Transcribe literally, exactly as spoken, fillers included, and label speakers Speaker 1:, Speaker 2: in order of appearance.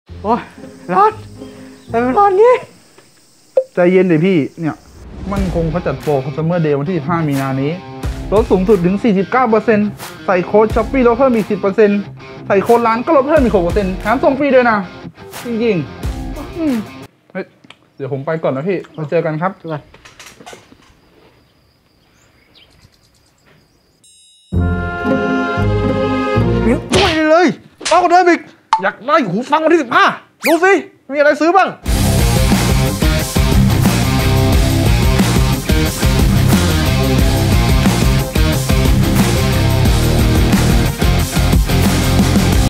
Speaker 1: โอ้ยร้อนแต่มันร้อนงี้ใจเย็นดิพี่เนี่ยมั่นคงเขาจัดโปร Customer Day วันที่สิบห้ามีนานี้ลดสูงสุดถึง สี่สิบเก้าเปอร์เซ็นต์ ใส่โค้ด Shopee ลดเพิ่มอีก สิบเปอร์เซ็นต์ ใส่โค้ดร้านก็ลดเพิ่มอีก หกเปอร์เซ็นต์ แถมส่งฟรีด้วยนะจริงๆเฮ้ยเดี๋ยวผมไปก่อนนะพี่มาเจอกันครับมิ้นช่วยเลยเอากันเดิมอีกอยากได้หูฟังวันที่สิบห้าดูสิมีอะไรซื้อบ้าง